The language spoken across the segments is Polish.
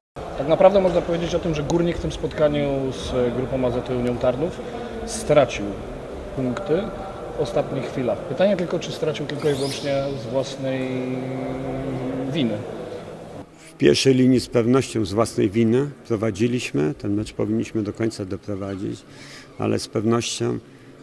Tak naprawdę można powiedzieć o tym, że Górnik w tym spotkaniu z grupą AZS Unią Tarnów stracił punkty w ostatnich chwilach. Pytanie tylko, czy stracił tylko i wyłącznie z własnej winy. W pierwszej linii z pewnością z własnej winy prowadziliśmy, ten mecz powinniśmy do końca doprowadzić, ale z pewnością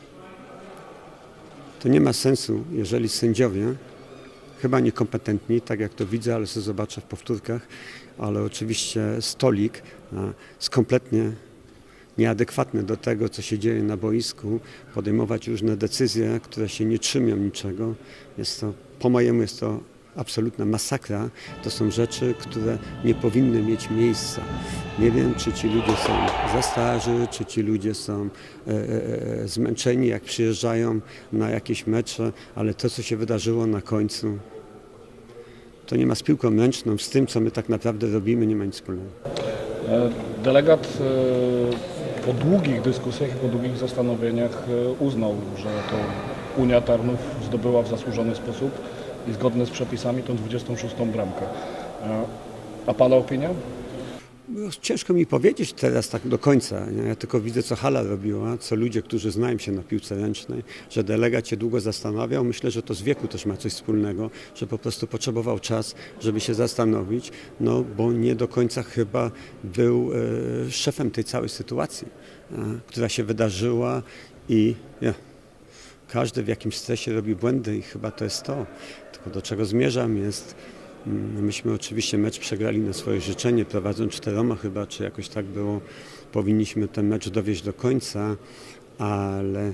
to nie ma sensu, jeżeli sędziowie, chyba niekompetentni, tak jak to widzę, ale sobie zobaczę w powtórkach, ale oczywiście stolik jest kompletnie nieadekwatny do tego, co się dzieje na boisku, podejmować różne decyzje, które się nie trzymią niczego. Po mojemu jest to absolutna masakra. To są rzeczy, które nie powinny mieć miejsca. Nie wiem, czy ci ludzie są za starzy, czy ci ludzie są zmęczeni, jak przyjeżdżają na jakieś mecze, ale to, co się wydarzyło na końcu, to nie ma z piłką ręczną, z tym, co my tak naprawdę robimy, nie ma nic wspólnego. Delegat po długich dyskusjach i po długich zastanowieniach uznał, że to Unia Tarnów zdobyła w zasłużony sposób i zgodnie z przepisami tą 26. bramkę. A Pana opinia? No, ciężko mi powiedzieć teraz tak do końca. Nie? Ja tylko widzę, co hala robiła, co ludzie, którzy znają się na piłce ręcznej, że delegat się długo zastanawiał. Myślę, że to z wieku też ma coś wspólnego, że po prostu potrzebował czas, żeby się zastanowić, no bo nie do końca chyba był szefem tej całej sytuacji, która się wydarzyła i każdy w jakimś stresie robi błędy i chyba to jest to. Tylko do czego zmierzam jest... Myśmy oczywiście mecz przegrali na swoje życzenie, prowadząc 4 chyba, czy jakoś tak było. Powinniśmy ten mecz dowieźć do końca, ale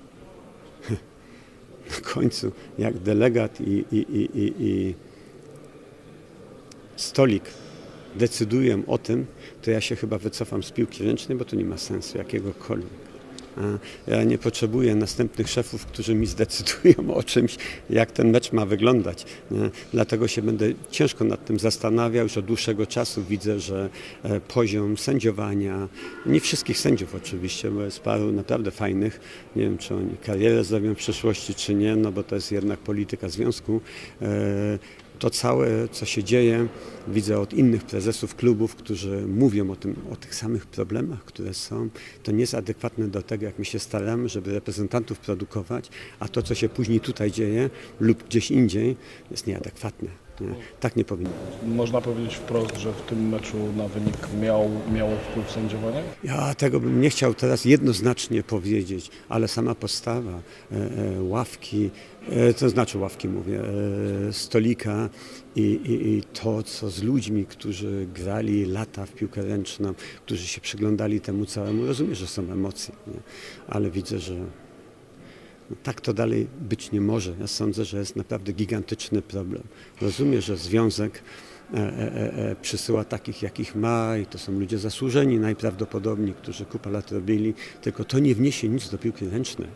na końcu jak delegat i stolik decydują o tym, to ja się chyba wycofam z piłki ręcznej, bo to nie ma sensu jakiegokolwiek. Ja nie potrzebuję następnych szefów, którzy mi zdecydują o czymś, jak ten mecz ma wyglądać. Nie? Dlatego się będę ciężko nad tym zastanawiał. Już od dłuższego czasu widzę, że poziom sędziowania, nie wszystkich sędziów oczywiście, bo jest paru naprawdę fajnych, nie wiem, czy oni karierę zrobią w przyszłości, czy nie, no bo to jest jednak polityka związku. To całe, co się dzieje, widzę od innych prezesów klubów, którzy mówią o tych samych problemach, które są. To nie jest adekwatne do tego, jak my się staramy, żeby reprezentantów produkować, a to, co się później tutaj dzieje lub gdzieś indziej, jest nieadekwatne. Nie? Tak nie powinno być. Można powiedzieć wprost, że w tym meczu na wynik miało wpływ sędziowanie? Ja tego bym nie chciał teraz jednoznacznie powiedzieć, ale sama postawa, ławki, to znaczy ławki mówię, stolika i to, co z ludźmi, którzy grali lata w piłkę ręczną, którzy się przyglądali temu całemu, rozumiem, że są emocje, nie? Ale widzę, że tak to dalej być nie może. Ja sądzę, że jest naprawdę gigantyczny problem. Rozumiem, że związek przysyła takich, jakich ma i to są ludzie zasłużeni najprawdopodobniej, którzy kupę lat robili, tylko to nie wniesie nic do piłki ręcznej.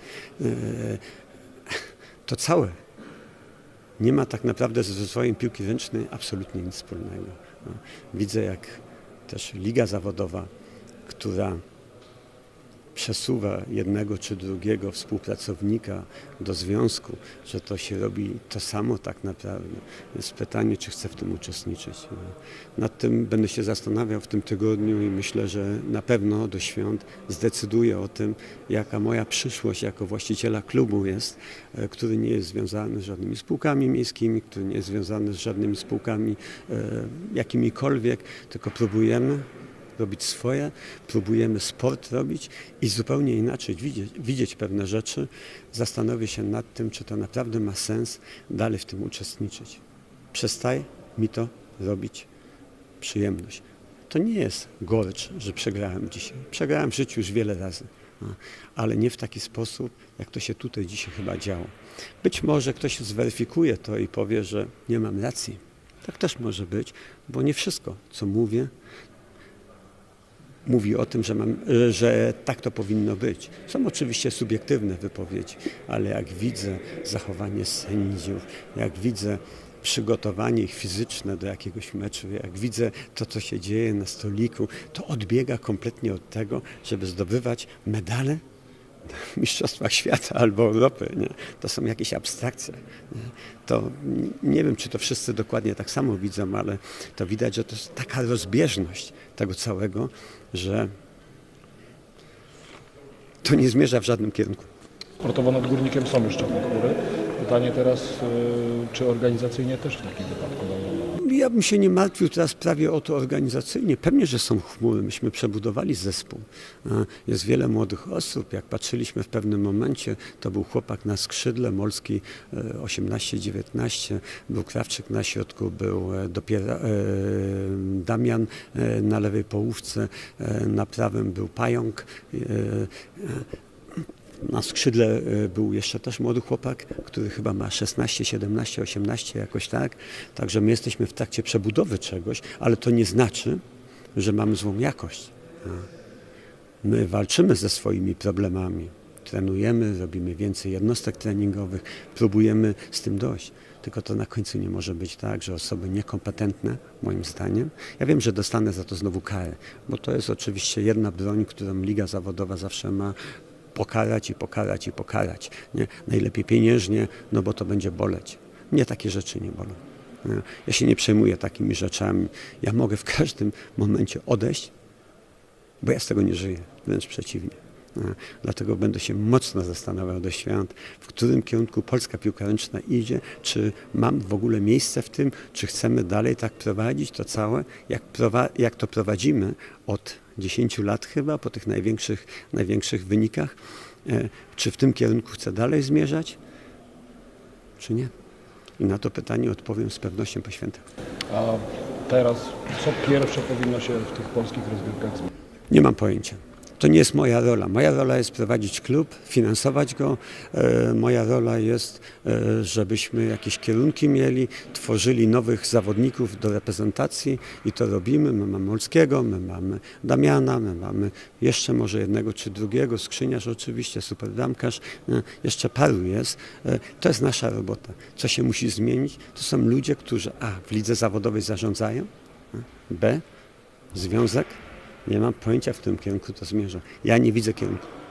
To całe nie ma tak naprawdę z rozwojem piłki ręcznej absolutnie nic wspólnego. Widzę, jak też liga zawodowa, która przesuwa jednego czy drugiego współpracownika do związku, że to się robi to samo tak naprawdę. Jest pytanie, czy chcę w tym uczestniczyć. Nad tym będę się zastanawiał w tym tygodniu i myślę, że na pewno do świąt zdecyduję o tym, jaka moja przyszłość jako właściciela klubu jest, który nie jest związany z żadnymi spółkami miejskimi, który nie jest związany z żadnymi spółkami jakimikolwiek, tylko próbujemy robić swoje, próbujemy sport robić i zupełnie inaczej widzieć pewne rzeczy. Zastanowię się nad tym, czy to naprawdę ma sens dalej w tym uczestniczyć. Przestaje mi to robić przyjemność. To nie jest gorycz, że przegrałem dzisiaj. Przegrałem w życiu już wiele razy, ale nie w taki sposób, jak to się tutaj dzisiaj chyba działo. Być może ktoś zweryfikuje to i powie, że nie mam racji. Tak też może być, bo nie wszystko, co mówię, mówi o tym, że tak to powinno być. Są oczywiście subiektywne wypowiedzi, ale jak widzę zachowanie sędziów, jak widzę przygotowanie ich fizyczne do jakiegoś meczu, jak widzę to, co się dzieje na stoliku, to odbiega kompletnie od tego, żeby zdobywać medale Mistrzostwach Świata albo Europy. Nie? To są jakieś abstrakcje. Nie? To nie wiem, czy to wszyscy dokładnie tak samo widzą, ale to widać, że to jest taka rozbieżność tego całego, że to nie zmierza w żadnym kierunku. Sportowo nad Górnikiem są już czarne chmury. Pytanie teraz, czy organizacyjnie też w takim wypadku? Ja bym się nie martwił teraz prawie o to organizacyjnie. Pewnie, że są chmury. Myśmy przebudowali zespół. Jest wiele młodych osób. Jak patrzyliśmy w pewnym momencie, to był chłopak na skrzydle, Molski 18-19, był Krawczyk na środku, był Damian na lewej połówce, na prawym był Pająk. Na skrzydle był jeszcze też młody chłopak, który chyba ma 16, 17, 18, jakoś tak. Także my jesteśmy w trakcie przebudowy czegoś, ale to nie znaczy, że mamy złą jakość. My walczymy ze swoimi problemami. Trenujemy, robimy więcej jednostek treningowych, próbujemy z tym dojść. Tylko to na końcu nie może być tak, że osoby niekompetentne, moim zdaniem, ja wiem, że dostanę za to znowu karę, bo to jest oczywiście jedna broń, którą Liga Zawodowa zawsze ma, pokarać i pokarać i pokarać. Nie? Najlepiej pieniężnie, no bo to będzie boleć. Mnie takie rzeczy nie bolą. Nie? Ja się nie przejmuję takimi rzeczami. Ja mogę w każdym momencie odejść, bo ja z tego nie żyję. Wręcz przeciwnie. Nie? Dlatego będę się mocno zastanawiał do świąt, w którym kierunku polska piłka ręczna idzie, czy mam w ogóle miejsce w tym, czy chcemy dalej tak prowadzić to całe, jak to prowadzimy od 10 lat chyba, po tych największych wynikach, czy w tym kierunku chcę dalej zmierzać, czy nie. I na to pytanie odpowiem z pewnością po świętach. A teraz, co pierwsze powinno się w tych polskich rozgrywkach zmienić? Nie mam pojęcia. To nie jest moja rola. Moja rola jest prowadzić klub, finansować go. Moja rola jest, żebyśmy jakieś kierunki mieli, tworzyli nowych zawodników do reprezentacji i to robimy. My mamy Molskiego, my mamy Damiana, my mamy jeszcze może jednego czy drugiego, Skrzyniarz oczywiście, super bramkarz, jeszcze paru jest. To jest nasza robota. Co się musi zmienić? To są ludzie, którzy w lidze zawodowej zarządzają, b, związek. Nie mam pojęcia, w którym kierunku to zmierza. Ja nie widzę kierunku.